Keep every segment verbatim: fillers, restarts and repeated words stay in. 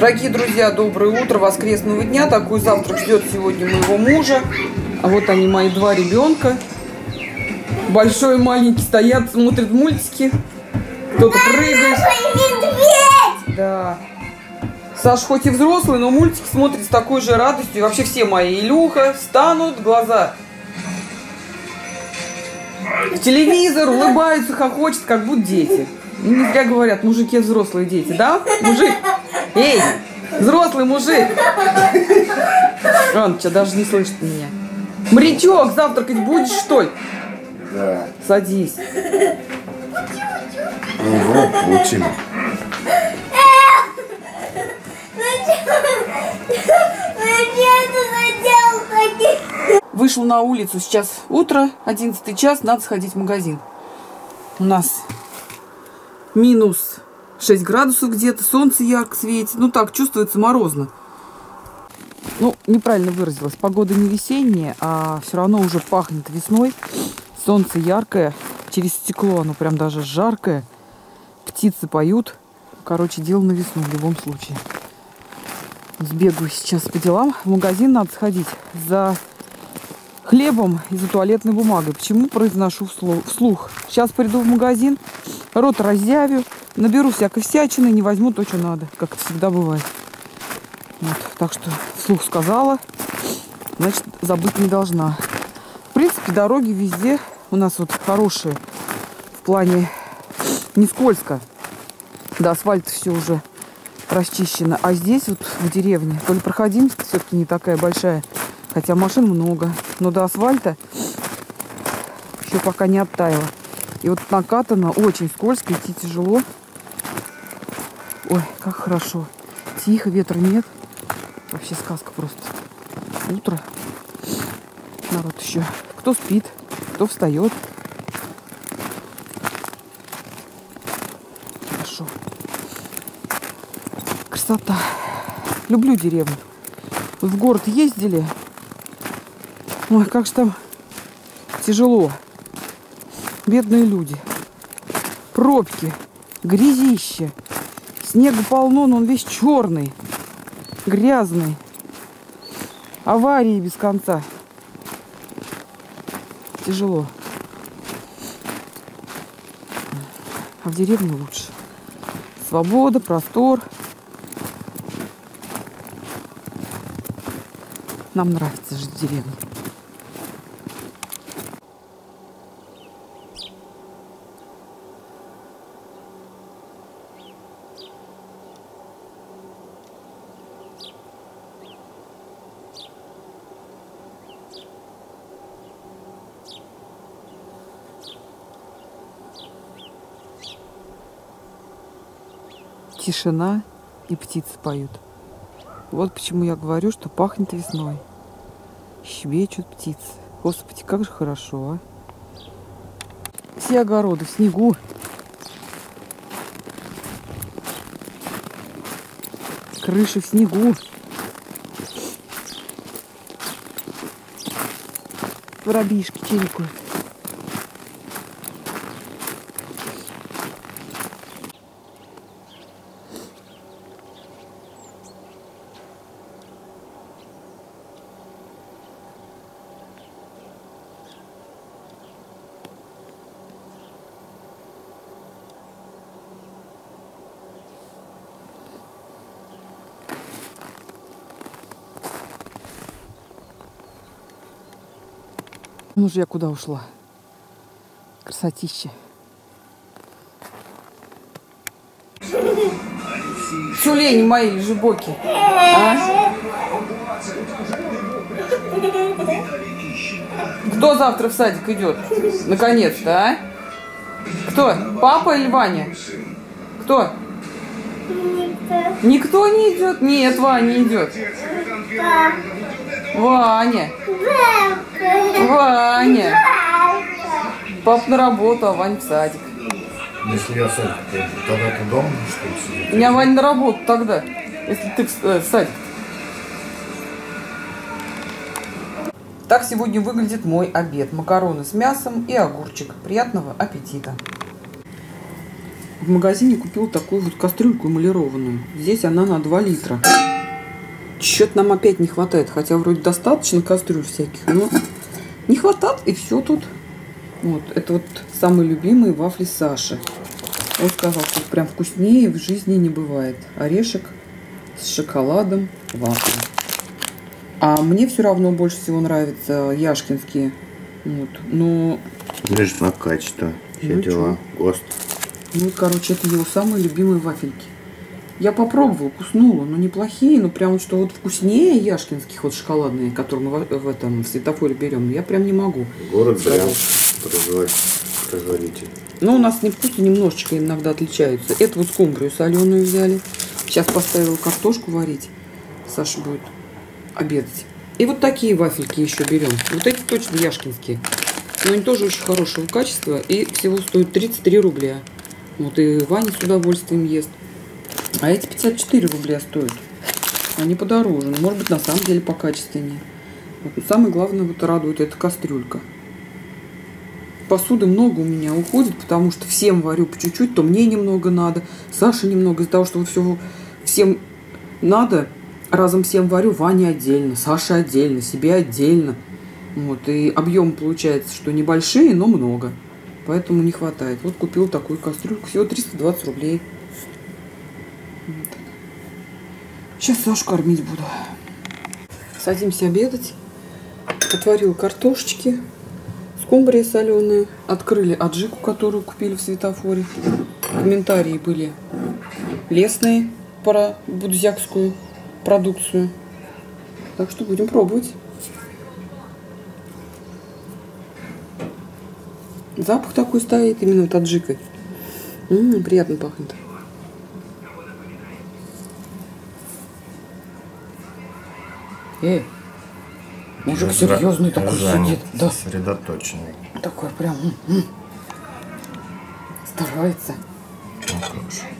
Дорогие друзья, доброе утро воскресного дня. Такой завтрак ждет сегодня моего мужа. А вот они, мои два ребенка. Большой и маленький стоят, смотрят мультики. Кто-то прыгает. Да. Саша хоть и взрослый, но мультики смотрит с такой же радостью. И вообще все мои. Илюха встанут, глаза в телевизор, улыбаются, хохочут, как будто дети. Ну, не зря говорят, мужики взрослые дети, да? Мужик! Эй! Взрослый мужик! Он что, даже не слышит меня. Морячок, завтракать будешь, что ли? Да. Садись. Угу, учим. Вышел на улицу, сейчас утро, одиннадцатый час, надо сходить в магазин. У нас минус шесть градусов где-то, солнце ярко светит. Ну так, чувствуется морозно. Ну, неправильно выразилась. Погода не весенняя, а все равно уже пахнет весной. Солнце яркое, через стекло оно прям даже жаркое. Птицы поют. Короче, дело на весну в любом случае. Сбегаю сейчас по делам. В магазин надо сходить за хлебом и за туалетной бумагой. Почему произношу вслух? Сейчас приду в магазин, рот разъявю, наберу всякой всячины, не возьму то, что надо, как это всегда бывает. Вот, так что вслух сказала, значит, забыть не должна. В принципе, дороги везде у нас вот хорошие, в плане не скользко. До асфальта все уже расчищено. А здесь вот в деревне, то ли проходимость все-таки не такая большая, хотя машин много, но до асфальта еще пока не оттаяло. И вот накатано, очень скользко, идти тяжело. Ой, как хорошо. Тихо, ветра нет. Вообще сказка просто. Утро. Народ еще. Кто спит, кто встает. Хорошо. Красота. Люблю деревню. В город ездили. Ой, как же там тяжело. Бедные люди. Пробки. Грязище. Снега полно, но он весь черный. Грязный. Аварии без конца. Тяжело. А в деревне лучше. Свобода, простор. Нам нравится жить в деревне. Тишина и птицы поют. Вот почему я говорю, что пахнет весной. Щебечут птицы. Господи, как же хорошо, а. Все огороды в снегу. Крыши в снегу. Воробьишки чирикают. Ну же я куда ушла? Красотища. Тюлени мои лежебоки. А? Кто завтра в садик идет? Наконец-то, а? Кто? Папа или Ваня? Кто? Никто. Никто не идет? Нет, Ваня идет. Ваня. Ваня. Пап на работу, а Ваня в садик. Если я в садик, то тогда ты дома, что ли, сидишь? У меня Ваня на работу тогда, если ты в, э, в садик. Так сегодня выглядит мой обед. Макароны с мясом и огурчик. Приятного аппетита. в магазине купила такую вот кастрюльку эмалированную. Здесь она на два литра. Чё-то нам опять не хватает. Хотя вроде достаточно кастрюль всяких, но не хватает, и все тут. Вот, это вот самые любимые вафли Саши. Он сказал, что прям вкуснее в жизни не бывает. Орешек с шоколадом, вафли. А мне все равно больше всего нравятся яшкинские. Вот, но... Лишь на качество. Все Ну, дела. ГОСТ. Ну, короче, это его самые любимые вафельки. Я попробовала, куснула, но неплохие, но прям вот, что вот вкуснее яшкинских, вот шоколадные, которые мы в, в этом в светофоре берем, я прям не могу. Город Брянск, производитель. Но у нас вкусы немножечко иногда отличаются. Это вот скумбрию соленую взяли. Сейчас поставила картошку варить. Саша будет обедать. И вот такие вафельки еще берем. Вот эти точно яшкинские. Но они тоже очень хорошего качества и всего стоят тридцать три рубля. Вот и Ваня с удовольствием ест. А эти пятьдесят четыре рубля стоят. Они подороже. Но, может быть, на самом деле покачественнее. Вот. Но самое главное вот радует эта кастрюлька. Посуды много у меня уходит, потому что всем варю по чуть-чуть, то мне немного надо, Саше немного, из-за того, что все, всем надо, разом всем варю, Ване отдельно, Саше отдельно, себе отдельно. Вот, и объем получается, что небольшие, но много. Поэтому не хватает. Вот купил такую кастрюльку, всего триста двадцать рублей. Вот. Сейчас Сашу кормить буду. Садимся обедать. Отварила картошечки. Скумбрия соленая. Открыли аджику, которую купили в светофоре. Комментарии были лестные про будзякскую продукцию. Так что будем пробовать. Запах такой стоит именно вот аджикой. М-м, приятно пахнет. Эй, мужик серьезный такой сидит. Да. Сосредоточенный. Такой прям м-м, старается. Ну, как же.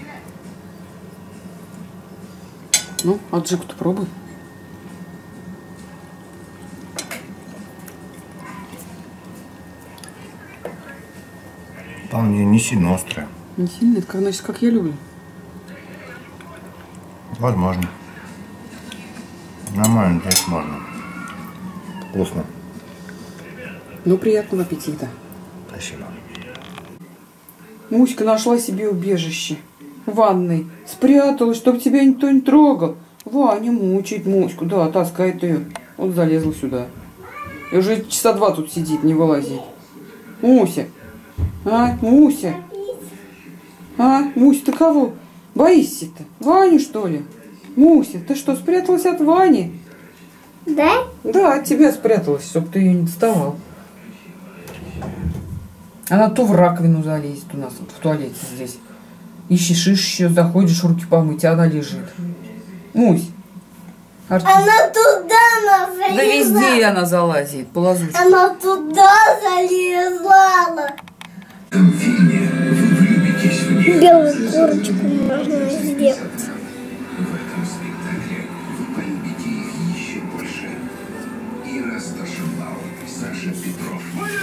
Ну, аджику-то пробуй. Вполне не сильно острая. Не сильно, это как, значит, как я люблю. Возможно. Нормально, здесь можно. Вкусно. Ну, приятного аппетита. Спасибо. Муська нашла себе убежище в ванной. Спряталась, чтобы тебя никто не трогал. Ваня мучает Муську. Да, таскает ее. Вот залезла сюда. И уже часа два тут сидит, не вылазит. Муся. А, Муся. А, Муся, ты кого? Боишься-то? Ваню, что ли? Муся, ты что, спряталась от Вани? Да? Да, от тебя спряталась, чтобы ты ее не доставал. Она то в раковину залезет у нас, вот в туалете здесь. Ищешь, ищешь ее, заходишь руки помыть, а она лежит. Мусь. Артист. Она туда залезла. Да везде она залазит, по лазучке. Она туда залезла. В этом фильме вы влюбитесь в нее. Белую курочку можно сделать. В этом спектакле вы полюбите их еще больше. Ира Старшенбаум, Саша Петров.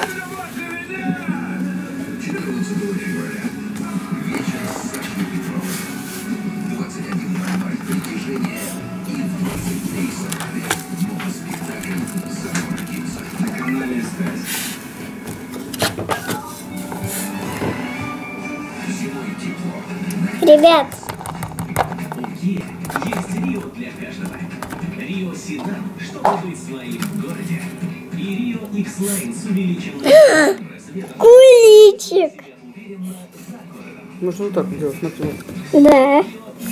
четырнадцатого февраля. Вечер с Сашей Петровым. двадцать один ноль ноль притяжение и в двадцать три сорок пять новый спектакль «Заморгиться» на канале СТС. Зимой тепло. Ребят, Есть Рио для каждого. Рио Седан, чтобы быть своим в городе. И Рио X-Line с увеличенным размером. куличик. Можно вот так делать, смотри. Да.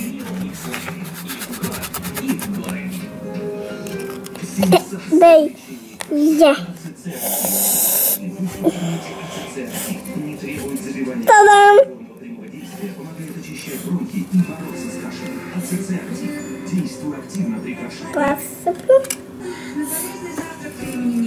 Дай я. Та-дам! Посыплю.